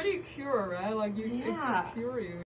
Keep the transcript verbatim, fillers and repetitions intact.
pretty cure, right? Like you, Yeah. it could cure you.